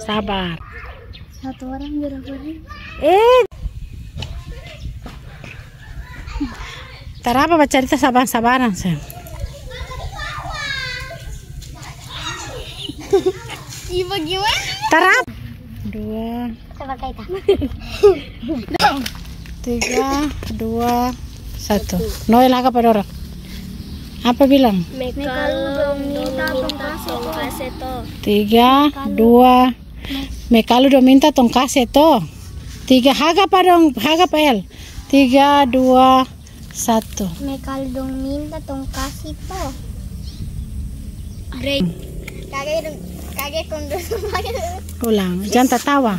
Sabar. Satu orang berapa nih? Tarapa bercerita sabar-sabaran sih. Ibu gimana? Tarap. 2, Coba kita. 3, 2, 1. Noel agak pada orang. Apa bilang? Mekalu minta tongkase to. 3, 2. Mekalu do minta tongkase to. 3 haga padong haga pel. 3, 2, 1. Mekalu dong minta tongkase to. Break. Kage kondus. Ulang, jangan tertawa.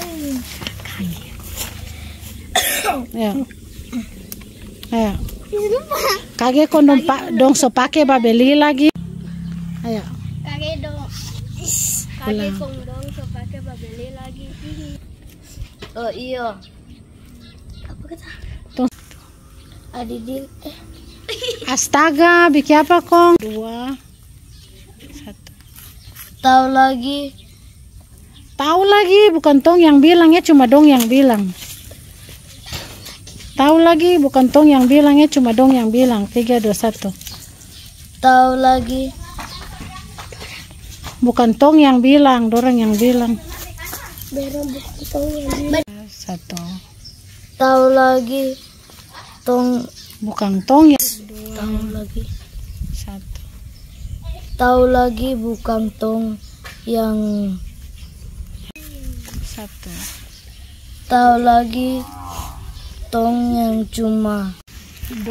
Ayo. Ayo. Kage kondom dong so pake babeli lagi. Ayo. Kage dong. Kage kondom so pake babeli lagi. Oh iya. Apa kata? Tuh. Adidil. Astaga, bikin apa kong? 2, 1. Tahu lagi. Tahu lagi, bukan tong yang bilang ya, cuma dong yang bilang. Tahu lagi, bukan tong yang bilang ya, cuma dong yang bilang. 3, 2, 1. Tahu lagi. Bukan tong yang bilang, dorang yang bilang. Berang bukan tong yang bilang. 1. Tahu lagi. Tong. Bukan tong yang. Tahu lagi. 1. Tahu lagi bukan tong yang. 1. Tahu lagi tong yang cuma. 2.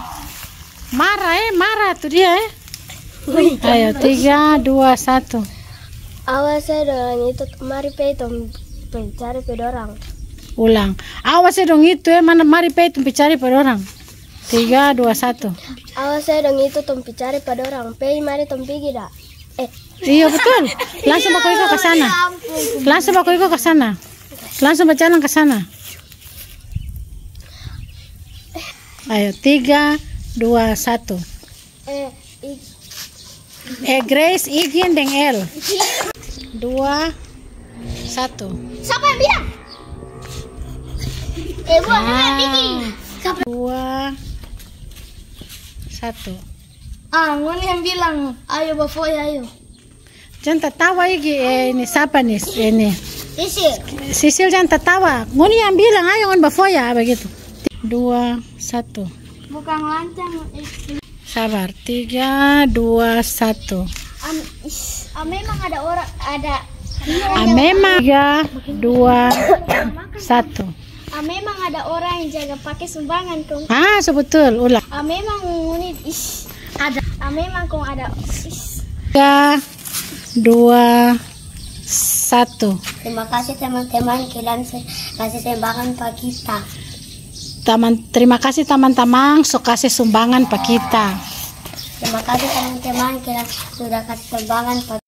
Marah tuh dia Ayo 3, 2, 1. Awas saya orang itu mari pe tong pencari pedorang. Ulang. Awas dong itu mana mari pe itu cari pada orang. 3, 2, 1. Awas saya dong itu tong cari pedorang. Pe mari tong pergi dah. Iya betul. Langsung baku iko ke sana. Langsung baku iko ke sana. Langsung berjalan ke sana. Ayo 3, 2, 1. Grace, Igin, dan El. 2, 1. Siapa yang bilang? Buat pergi. 2, 1. Ngoni yang bilang. Ayo bafoy ayo. Jangan tertawa Igi. Ini siapa nih? Ini. Sisil jangan tertawa. Ngoni yang bilang ayo ngon bafoya begitu. 2, 1. Bukan lancang. Sabar. 3, 2, 1. Memang ada orang ada. Memang 3, 2, 1. Memang ada orang yang jaga pakai sumbangan kong. Sebetul. Ulang. Memang ini ada. Memang kong ada. 3, 2, 1. Terima kasih teman-teman kalian kasih sumbangan pak kita. Terima kasih teman-teman so kasih sumbangan pak kita. Terima kasih teman-teman kalian sudah kasih sumbangan pak